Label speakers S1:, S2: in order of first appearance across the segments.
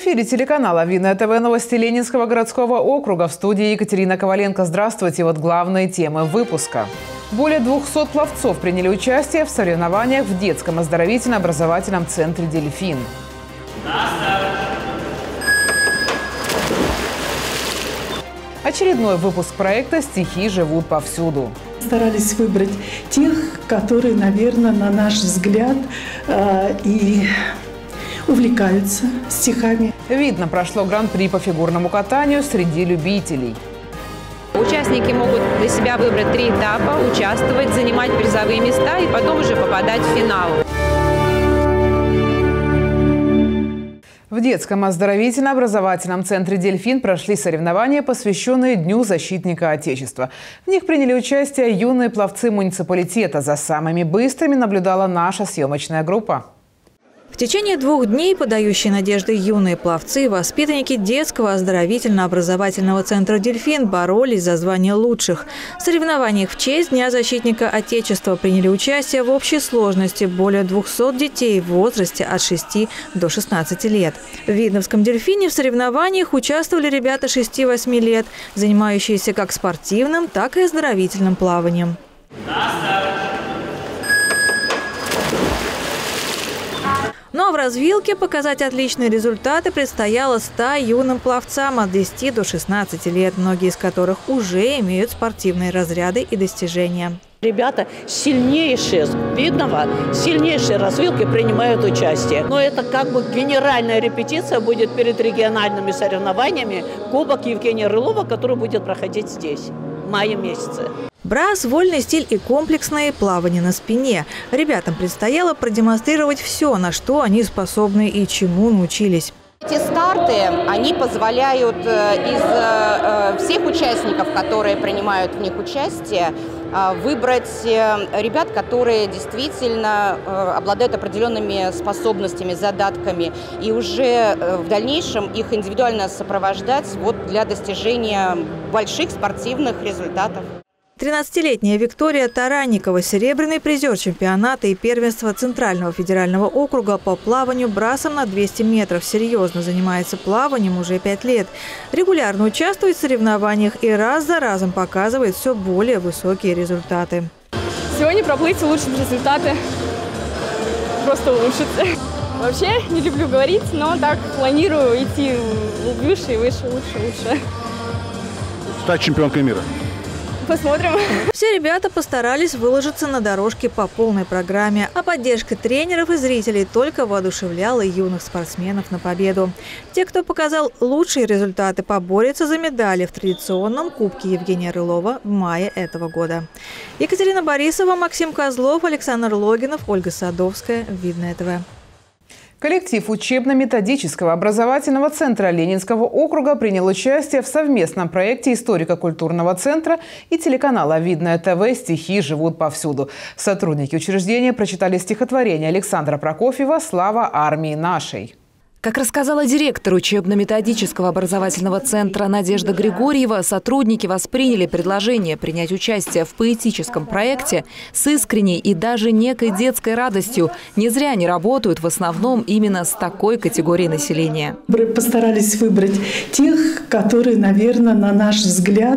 S1: эфире телеканала «Видное ТВ» новости Ленинского городского округа. В студии Екатерина Коваленко. Здравствуйте. Вот главные темы выпуска. Более 200 пловцов приняли участие в соревнованиях в детском оздоровительно-образовательном центре «Дельфин». Очередной выпуск проекта «Стихи живут повсюду».
S2: Старались выбрать тех, которые, наверное, на наш взгляд, и увлекаются стихами.
S1: Видно, прошло гран-при по фигурному катанию среди любителей.
S3: Участники могут для себя выбрать 3 этапа, участвовать, занимать призовые места и потом уже попадать в финал.
S1: В детском оздоровительно-образовательном центре «Дельфин» прошли соревнования, посвященные Дню защитника Отечества. В них приняли участие юные пловцы муниципалитета. За самыми быстрыми наблюдала наша съемочная группа.
S4: В течение 2 дней подающие надежды юные пловцы, воспитанники детского оздоровительно-образовательного центра «Дельфин» боролись за звание лучших. В соревнованиях в честь Дня защитника Отечества приняли участие в общей сложности более 200 детей в возрасте от 6 до 16 лет. В Видновском «Дельфине» в соревнованиях участвовали ребята 6-8 лет, занимающиеся как спортивным, так и оздоровительным плаванием. Ну а в развилке показать отличные результаты предстояло 100 юным пловцам от 10 до 16 лет, многие из которых уже имеют спортивные разряды и достижения.
S5: Ребята сильнейшие, Видного, сильнейшие развилки принимают участие. Но это как бы генеральная репетиция будет перед региональными соревнованиями Кубок Евгения Рылова, который будет проходить здесь в мае месяце.
S4: Брас, вольный стиль и комплексное плавание на спине. Ребятам предстояло продемонстрировать все, на что они способны и чему научились.
S6: Эти старты, они позволяют из всех участников, которые принимают в них участие, выбрать ребят, которые действительно обладают определенными способностями, задатками, и уже в дальнейшем их индивидуально сопровождать для достижения больших спортивных результатов.
S4: 13-летняя Виктория Таранникова – серебряный призер чемпионата и первенства Центрального федерального округа по плаванию брасом на 200 метров. Серьезно занимается плаванием уже 5 лет. Регулярно участвует в соревнованиях и раз за разом показывает все более высокие результаты.
S7: Сегодня проплыть улучшить результаты, просто улучшить. Вообще не люблю говорить, но так планирую идти выше и выше, лучше.
S8: Стать чемпионкой мира.
S7: Посмотрим.
S4: Все ребята постарались выложиться на дорожке по полной программе, а поддержка тренеров и зрителей только воодушевляла юных спортсменов на победу. Те, кто показал лучшие результаты, поборются за медали в традиционном Кубке Евгения Рылова в мае этого года. Екатерина Борисова, Максим Козлов, Александр Логинов, Ольга Садовская. Видное ТВ.
S1: Коллектив учебно-методического образовательного центра Ленинского округа принял участие в совместном проекте историко-культурного центра и телеканала «Видное ТВ» «Стихи живут повсюду». Сотрудники учреждения прочитали стихотворение Александра Прокофьева «Слава армии нашей».
S9: Как рассказала директор учебно-методического образовательного центра Надежда Григорьева, сотрудники восприняли предложение принять участие в поэтическом проекте с искренней и даже некой детской радостью. Не зря они работают в основном именно с такой категорией населения.
S2: Постарались выбрать тех, которые, наверное, на наш взгляд,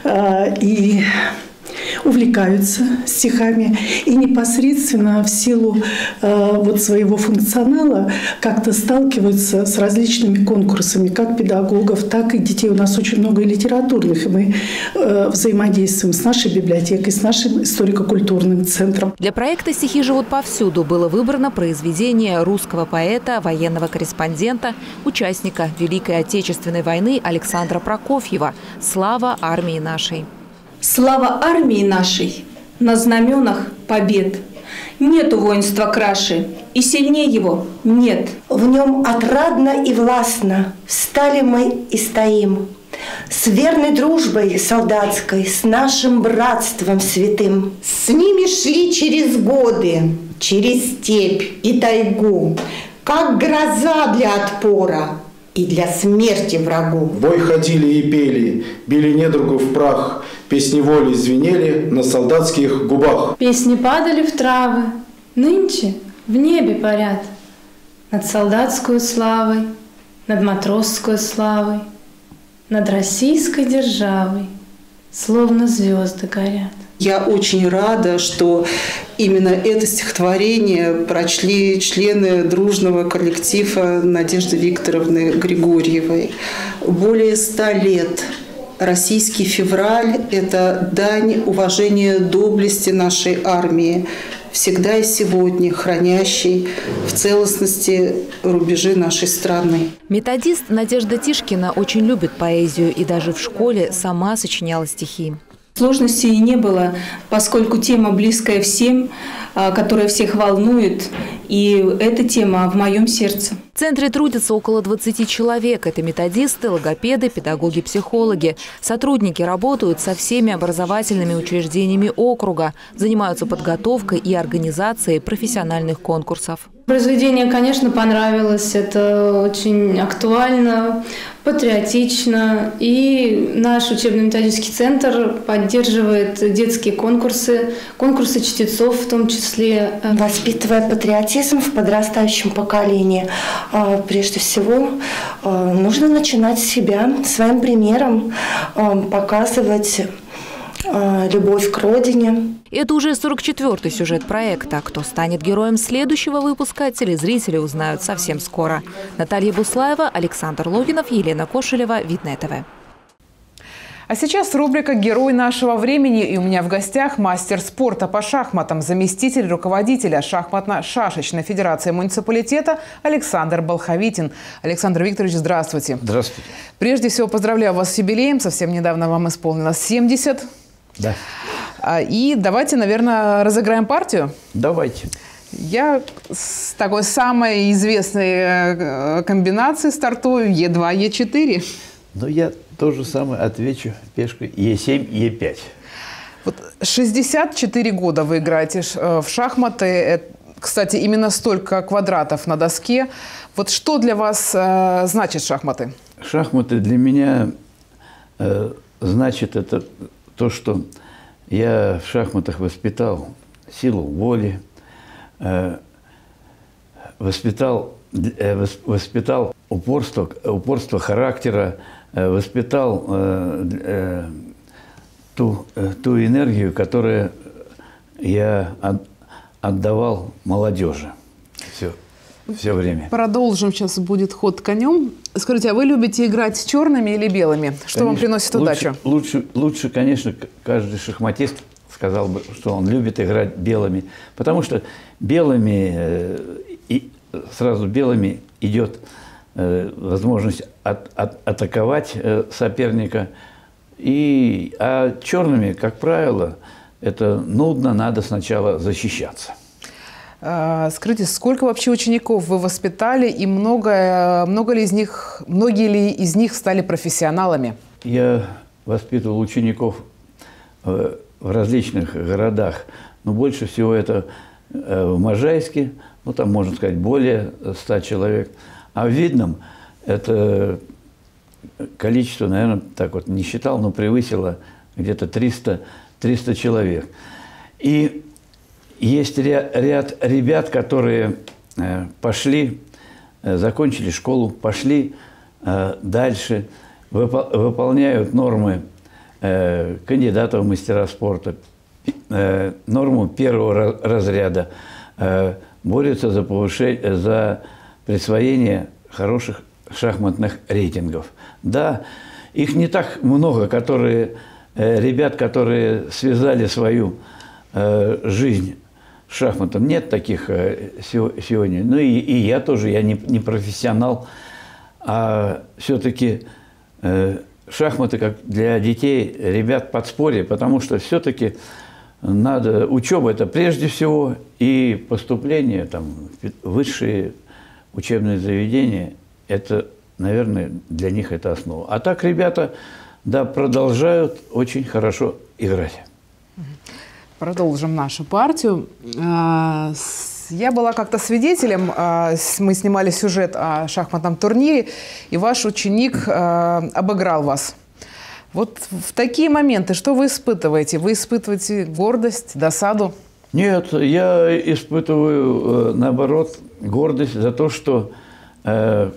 S2: и увлекаются стихами и непосредственно в силу своего функционала как-то сталкиваются с различными конкурсами, как педагогов, так и детей. У нас очень много и литературных, и мы взаимодействуем с нашей библиотекой, с нашим историко-культурным центром.
S9: Для проекта «Стихи живут повсюду» было выбрано произведение русского поэта, военного корреспондента, участника Великой Отечественной войны Александра Прокофьева «Слава армии нашей».
S10: Слава армии нашей на знаменах побед. Нету воинства краше, и сильнее его нет.
S11: В нем отрадно и властно встали мы и стоим. С верной дружбой солдатской, с нашим братством святым. С ними шли через годы, через степь и тайгу, как гроза для отпора и для смерти врагу.
S12: В бой ходили и пели, били недругу в прах, песни воли звенели на солдатских губах.
S13: Песни падали в травы, нынче в небе парят, над солдатскую славой над матросской славой, над российской державой, словно звезды горят.
S14: Я очень рада, что именно это стихотворение прочли члены дружного коллектива Надежды Викторовны Григорьевой. Более 100 лет российский февраль – это дань уважения доблести нашей армии, всегда и сегодня хранящей в целостности рубежи нашей страны.
S9: Методист Надежда Тишкина очень любит поэзию и даже в школе сама сочиняла стихи.
S10: Сложностей не было, поскольку тема близкая всем, которая всех волнует, и эта тема в моем сердце.
S9: В центре трудятся около 20 человек. Это методисты, логопеды, педагоги, психологи. Сотрудники работают со всеми образовательными учреждениями округа, занимаются подготовкой и организацией профессиональных конкурсов.
S13: Произведение, конечно, понравилось. Это очень актуально, патриотично. И наш учебно-методический центр поддерживает детские конкурсы, конкурсы чтецов в том числе.
S11: Воспитывая патриотизм в подрастающем поколении, прежде всего нужно начинать с себя, своим примером показывать любовь к родине.
S9: Это уже 44-й сюжет проекта. Кто станет героем следующего выпуска, телезрители узнают совсем скоро. Наталья Буслаева, Александр Логинов, Елена Кошелева, Видное ТВ.
S1: А сейчас рубрика «Герой нашего времени». И у меня в гостях мастер спорта по шахматам, заместитель руководителя шахматно-шашечной федерации муниципалитета Александр Болховитин. Александр Викторович, здравствуйте.
S15: Здравствуйте.
S1: Прежде всего, поздравляю вас с юбилеем. Совсем недавно вам исполнилось 70.
S15: Да.
S1: И давайте, наверное, разыграем партию.
S15: Давайте.
S1: Я с такой самой известной комбинацией стартую Е2, Е4.
S15: Но я то же самое отвечу пешкой Е7, Е5.
S1: Вот 64 года вы играете в шахматы. Кстати, именно столько квадратов на доске. Вот что для вас значит шахматы?
S15: Шахматы для меня значит это то, что я в шахматах воспитал силу воли, воспитал упорство характера, воспитал ту энергию, которую я отдавал молодежи все время.
S1: Продолжим. Сейчас будет ход конем. Скажите, а вы любите играть с черными или белыми? Что вам приносит удачу?
S15: Лучше, конечно, каждый шахматист сказал бы, что он любит играть белыми. Потому что сразу белыми идет возможность атаковать соперника. А черными, как правило, это нудно, надо сначала защищаться.
S1: Скажите, сколько вообще учеников вы воспитали и многие ли из них стали профессионалами?
S15: Я воспитывал учеников в различных городах, но больше всего это в Можайске, ну там, можно сказать, более 100 человек. А в Видном это количество, наверное, так вот не считал, но превысило где-то 300 человек. И есть ряд ребят, которые пошли, закончили школу, пошли дальше, выполняют нормы кандидата в мастера спорта, норму первого разряда, борются за присвоение хороших шахматных рейтингов. Да, их не так много, ребят, которые связали свою жизнь с шахматом. Нет таких сегодня. Ну и я тоже, я не профессионал, а все-таки шахматы как для детей, ребят, подспорье, потому что все-таки надо, учеба это прежде всего, и поступление там, в высшие учебные заведения, это, наверное, для них это основа. А так ребята, да, продолжают очень хорошо играть.
S1: Продолжим нашу партию. Я была как-то свидетелем, мы снимали сюжет о шахматном турнире, и ваш ученик обыграл вас. Вот в такие моменты что вы испытываете? Вы испытываете гордость, досаду?
S15: Нет, я испытываю, наоборот, гордость за то, что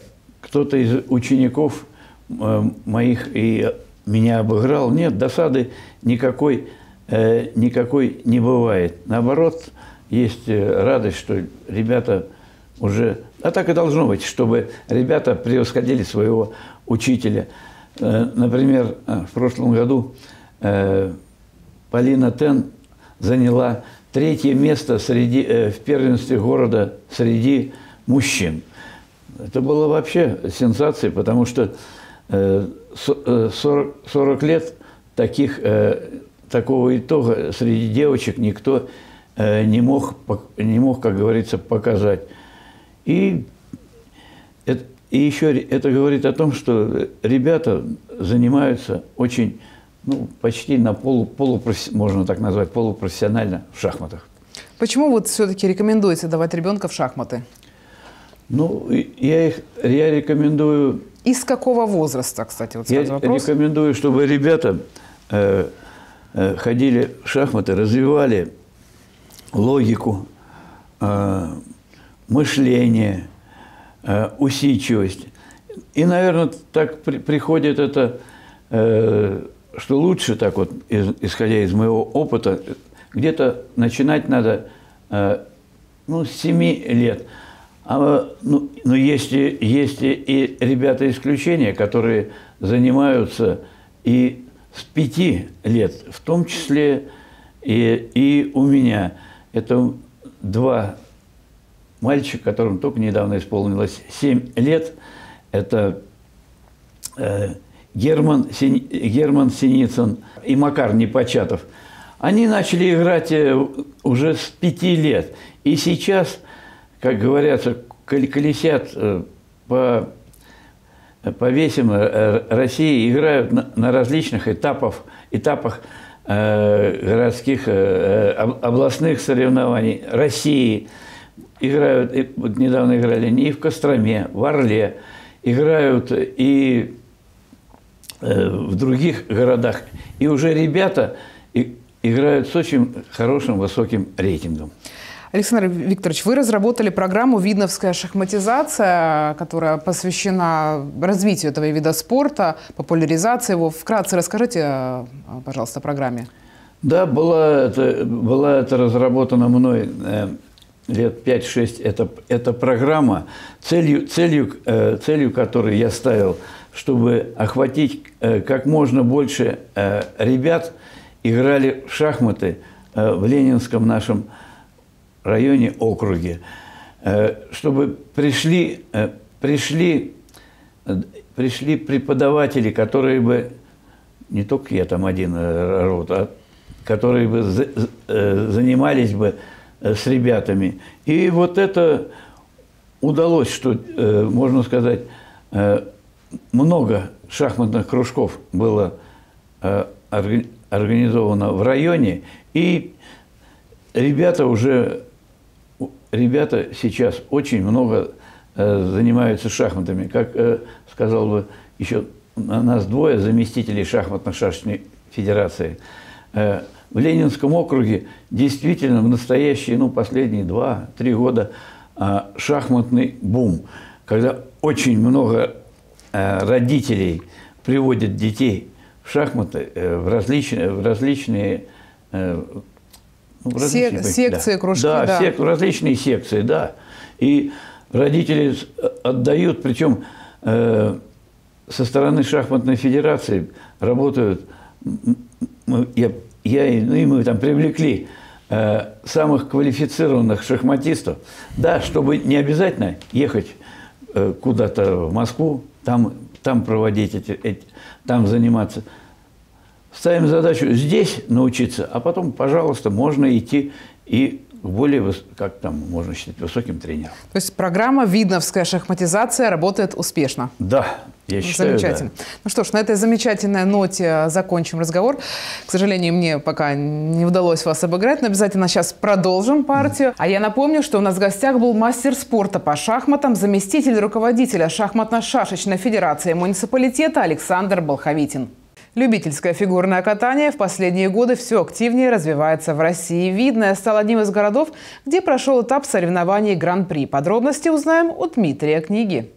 S15: кто-то из учеников моих и меня обыграл. Нет, досады никакой не бывает. Наоборот, есть радость, что ребята уже... А так и должно быть, чтобы ребята превосходили своего учителя. Например, в прошлом году Полина Тен заняла 3-е место в первенстве города среди мужчин. Это было вообще сенсацией, потому что 40 лет такого итога среди девочек никто не мог, как говорится, показать. И еще это говорит о том, что ребята занимаются очень, почти на можно так назвать, полупрофессионально в шахматах.
S1: Почему вот все-таки рекомендуете давать ребенка в шахматы?
S15: Я рекомендую...
S1: И с какого возраста, кстати, вот сразу вопрос?
S15: Я рекомендую, чтобы ребята ходили в шахматы, развивали логику, мышление, усидчивость. И, наверное, так приходит это, что лучше, так вот, исходя из моего опыта, где-то начинать надо с 7 лет. Но есть и ребята исключения, которые занимаются и с 5 лет, в том числе и у меня. Это 2 мальчика, которым только недавно исполнилось 7 лет. Это Герман Синицын и Макар Непочатов. Они начали играть уже с 5 лет. И сейчас, как говорятся, колесят по весям России, играют на различных этапах городских, областных соревнований России. Играют, вот недавно играли и в Костроме, в Орле, играют и в других городах. И уже ребята играют с очень хорошим, высоким рейтингом.
S1: Александр Викторович, вы разработали программу «Видновская шахматизация», которая посвящена развитию этого вида спорта, популяризации его. Вкратце расскажите, пожалуйста, о программе.
S15: Да, была это разработана мной лет 5-6. Это программа, целью которой я ставил, чтобы охватить как можно больше ребят, играли в шахматы в Ленинском нашем районе, округе, чтобы пришли преподаватели, которые бы, не только я там один род, а которые бы занимались бы с ребятами. И вот это удалось, что, можно сказать, много шахматных кружков было организовано в районе, и ребята сейчас очень много занимаются шахматами. Как сказал бы еще нас 2 заместителей шахматно-шашечной федерации. В Ленинском округе действительно в настоящие, последние 2-3 года шахматный бум, когда очень много родителей приводят детей в шахматы, в различные
S1: секции, кружки,
S15: да. Различные секции, да. И родители отдают, причем со стороны шахматной федерации работают, мы там привлекли самых квалифицированных шахматистов, да, чтобы не обязательно ехать куда-то в Москву, там проводить там заниматься. Ставим задачу здесь научиться, а потом, пожалуйста, можно идти и к более, как там можно считать, высоким тренером.
S1: То есть программа «Видновская шахматизация» работает успешно?
S15: Да, я считаю,
S1: замечательно.
S15: Да.
S1: Ну что ж, на этой замечательной ноте закончим разговор. К сожалению, мне пока не удалось вас обыграть, но обязательно сейчас продолжим партию. А я напомню, что у нас в гостях был мастер спорта по шахматам, заместитель руководителя шахматно-шашечной федерации муниципалитета Александр Болховитин. Любительское фигурное катание в последние годы все активнее развивается в России. Видное стал одним из городов, где прошел этап соревнований Гран-при. Подробности узнаем у Дмитрия Книги.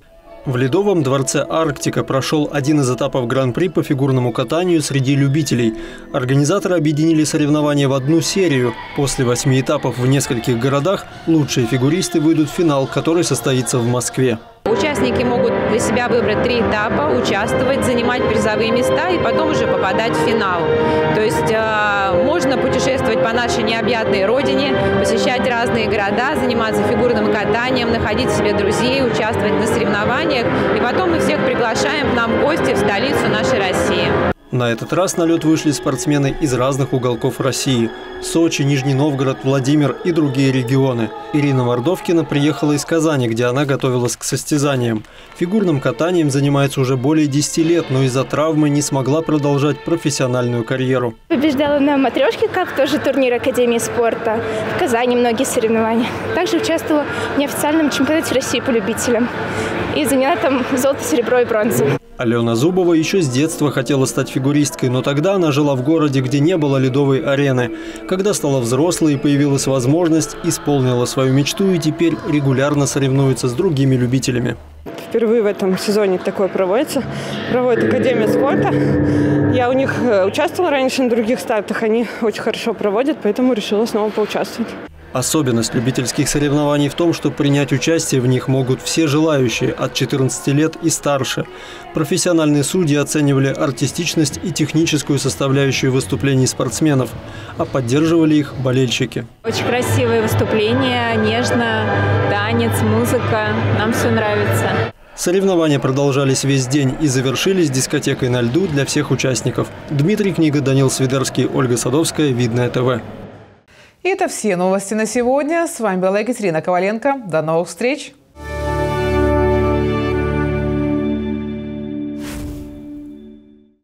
S16: В Ледовом дворце «Арктика» прошел один из этапов Гран-при по фигурному катанию среди любителей. Организаторы объединили соревнования в одну серию. После 8 этапов в нескольких городах лучшие фигуристы выйдут в финал, который состоится в Москве.
S3: Участники могут для себя выбрать 3 этапа, участвовать, занимать призовые места и потом уже попадать в финал. То есть можно путешествовать по нашей необъятной родине, посещать разные города, заниматься фигурным катанием, находить себе друзей, участвовать на соревнованиях. И потом мы всех приглашаем к нам в гости в столицу нашей России.
S16: На этот раз на лед вышли спортсмены из разных уголков России – Сочи, Нижний Новгород, Владимир и другие регионы. Ирина Мордовкина приехала из Казани, где она готовилась к состязаниям. Фигурным катанием занимается уже более 10 лет, но из-за травмы не смогла продолжать профессиональную карьеру.
S17: Побеждала на «Матрешке», как тоже турнир Академии спорта. В Казани многие соревнования. Также участвовала в неофициальном чемпионате России по любителям. И заняла там золото, серебро и бронзу.
S16: Алена Зубова еще с детства хотела стать фигуристкой, но тогда она жила в городе, где не было ледовой арены. Когда стала взрослой и появилась возможность, исполнила свою мечту и теперь регулярно соревнуется с другими любителями.
S18: Впервые в этом сезоне такое проводится. Проводит Академия спорта. Я у них участвовала раньше на других стартах, они очень хорошо проводят, поэтому решила снова поучаствовать.
S16: Особенность любительских соревнований в том, что принять участие в них могут все желающие от 14 лет и старше. Профессиональные судьи оценивали артистичность и техническую составляющую выступлений спортсменов, а поддерживали их болельщики.
S3: Очень красивые выступления, нежно, танец, музыка. Нам все нравится.
S16: Соревнования продолжались весь день и завершились дискотекой на льду для всех участников. Дмитрий Книга, Данил Свидерский, Ольга Садовская, Видное ТВ.
S1: И это все новости на сегодня. С вами была Екатерина Коваленко. До новых встреч!